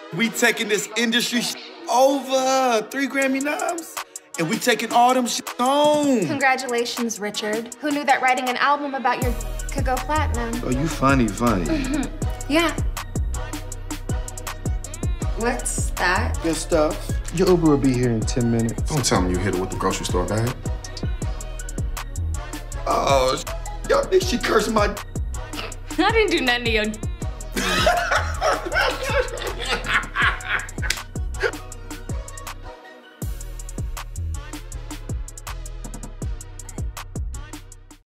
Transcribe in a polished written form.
We taking this industry over. 3 Grammy noms. And we taking all them home. Congratulations, Richard. Who knew that writing an album about your could go platinum? Oh, you funny. Yeah. What's that? Good stuff. Your Uber will be here in 10 minutes. Don't tell me you hit her with the grocery store bag. Oh, y'all think she cursed my... I didn't do nothing to you.